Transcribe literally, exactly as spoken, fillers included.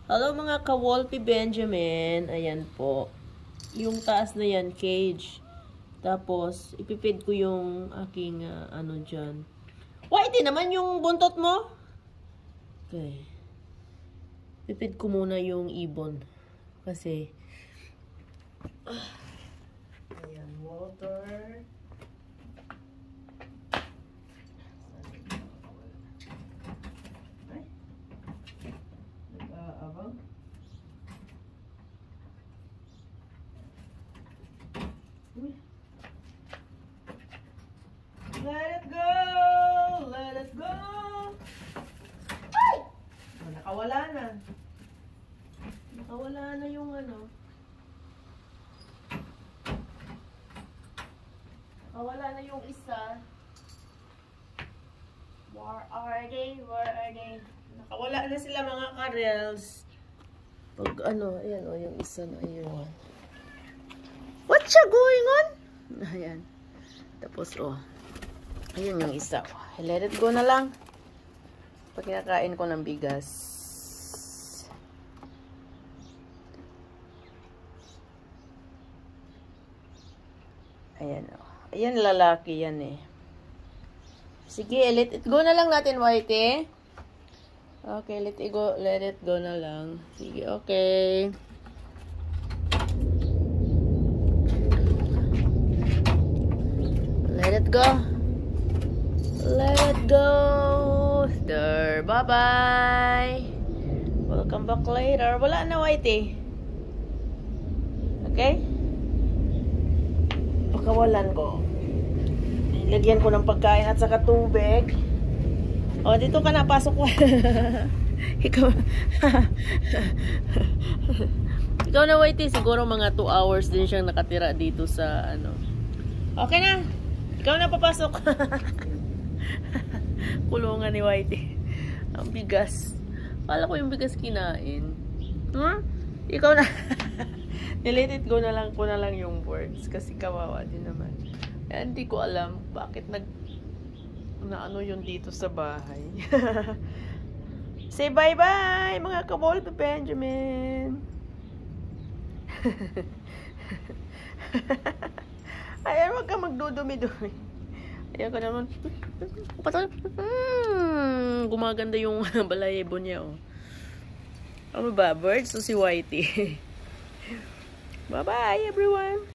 Hello mga ka-Wolfie Benjamin. Ayan po. Yung taas na yan, cage. Tapos, ipipid ko yung aking, uh, ano dyan. Whitey naman yung buntot mo. Okay. Ipipid ko muna yung ibon. Kasi, uh, ayan, water. Let it go! Let it go! Ay! Oh, nakawala na. Nakawala na yung ano. Nakawala na yung isa. Where are they? Where are they? Nakawala na sila mga karels. Pag ano, ayan o, oh, yung isa na iyon. What's ya going on? Ayan. Tapos, oh. Ayan yung isa. Let it go na lang. Pag kinakain ko ng bigas. Ayan, oh. Ayan, lalaki yan eh. Sige, let it go na lang natin, Whitey. Okay, let it go. Let it go na lang. Sige, okay. Let it go. Let it go. There. Bye-bye. Welcome back later. Wala na, Whitey. Okay? Pakawalan ko. Lagyan ko ng pagkain at saka tubig. O, dito ka na. Pasok ko. Ikaw. Ikaw na, Whitey. Siguro mga two hours din siyang nakatira dito sa ano. Okay na. Ikaw na papasok. Kulungan ni Whitey. Ang bigas. Kala ko yung bigas kinain. Hmm? Ikaw na. Nilet it go na lang ko na lang yung words. Kasi kawawa din naman. Eh, hindi ko alam bakit nag na ano yun dito sa bahay. Say bye-bye mga ka-Wolfie Benjamin. Ayan, wag ka magdudumi-dumi. Ayan ka naman. Hmm, gumaganda yung balayibo niya, oh. Ano ba? Birds o si Whitey? Bye-bye, everyone!